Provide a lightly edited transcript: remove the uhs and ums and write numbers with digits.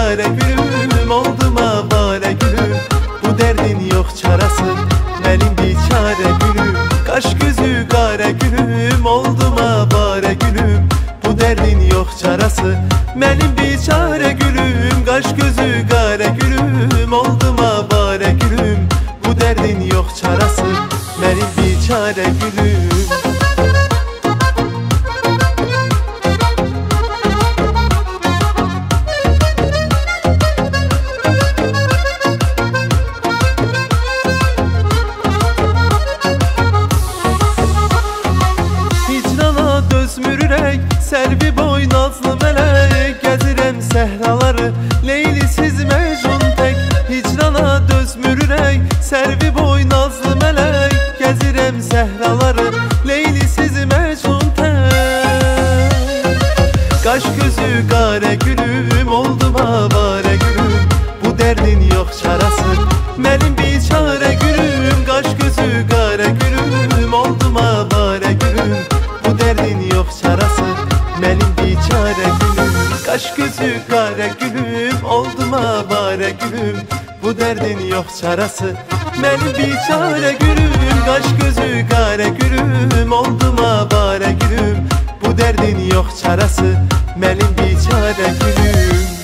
kara gülüm, oldum avare gülüm. Bu derdin yok çarası, benim biçare gülüm. Kaş gözü kara gülüm, oldum avare gülüm. Bu derdin yok çarası, benim biçare gülüm. Kaş gözü kara gülüm, oldum avare gülüm. Bu derdin yok çarası, benim biçare gülüm. Dözmürürək, sərvi boy nazlı mələk. Gəzirəm səhraları, leylisiz məcnun tək. Hicrana dözmürürək, sərvi boy nazlı mələk. Gəzirəm səhraları, leylisiz məcnun tək. Qaş gözü qara gülüm, oldum avare gülüm. Bu dərdin yox çarası, mənim biçare gülüm. Qaş gözü qara gülüm, oldum avare gülüm. Bu derdin yok çarası, benim biçare gülüm. Kaş gözü kara gülüm, oldum avare gülüm. Bu derdin yok çarası, benim biçare gülüm. Kaş gözü kara gülüm, oldum avare gülüm. Bu derdin yok çarası, benim biçare gülüm.